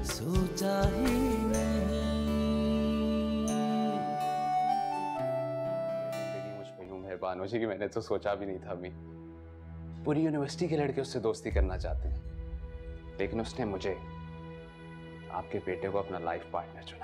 सोचा ही नहीं। जिंदगी मुझ पे यूं मेहरबान हो जी कि मैंने तो सोचा भी नहीं था। अभी पूरी यूनिवर्सिटी के लड़के उससे दोस्ती करना चाहते हैं, लेकिन उसने मुझे, आपके बेटे को अपना लाइफ पार्टनर चुना।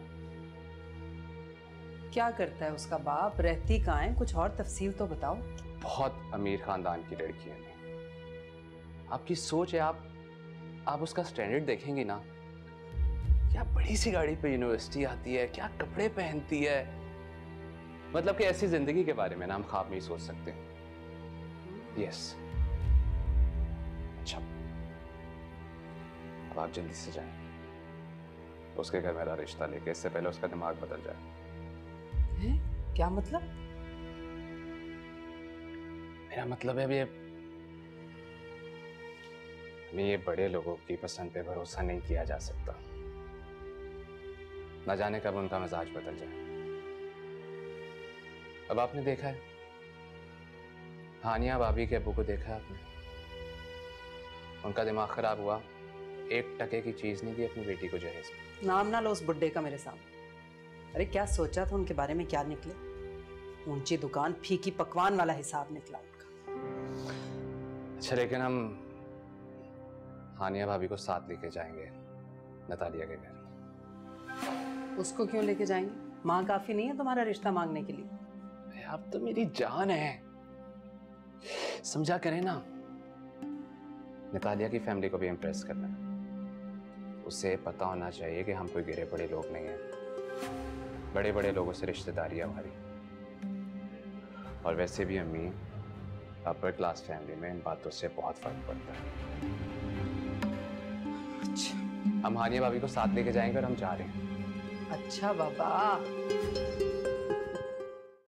क्या करता है उसका बाप, रहती कहाँ है, कुछ और तफसील तो बताओ। बहुत अमीर खानदान की लड़की है। आपकी सोच है, आप उसका स्टैंडर्ड देखेंगी ना, क्या बड़ी सी गाड़ी पे यूनिवर्सिटी आती है, क्या कपड़े पहनती है, मतलब कि ऐसी जिंदगी के बारे में ना हम ख्वाब नहीं सोच सकते। यस। अच्छा, अब आप जल्दी से जाएं, उसके घर मेरा रिश्ता लेके, इससे पहले उसका दिमाग बदल जाए। है? क्या मतलब? मेरा मतलब है हमें ये बड़े लोगों की पसंद पे भरोसा नहीं किया जा सकता। ना जाने कब उनका मिजाज बदल जाए। अब आपने देखा है, हानिया भाभी के अब्बू को देखा है आपने, उनका दिमाग खराब हुआ, 1 टके की चीज नहीं दी अपनी बेटी को जहेज। नाम ना लो उस बुड्ढे का मेरे सामने। अरे क्या सोचा था उनके बारे में, क्या निकले? ऊंची दुकान फीकी पकवान वाला हिसाब निकला उनका। अच्छा, लेकिन हम हानिया भाभी को साथ लेके जाएंगे नतालिया के घर। उसको क्यों लेके जाएंगे? माँ काफी नहीं है तुम्हारा रिश्ता मांगने के लिए? आप तो मेरी जान है, समझा करें ना। नतालिया की फैमिली को भी इम्प्रेस करना है, उसे पता होना चाहिए कि हम कोई गिरे पड़े लोग नहीं हैं, बड़े बड़े लोगों से रिश्तेदारी है हमारी। और वैसे भी अम्मी, अपर क्लास फैमिली में इन बातों से बहुत फर्क पड़ता है। अच्छा। हम हानिया भाभी को साथ लेके जाएंगे और हम जा रहे हैं। अच्छा बाबा,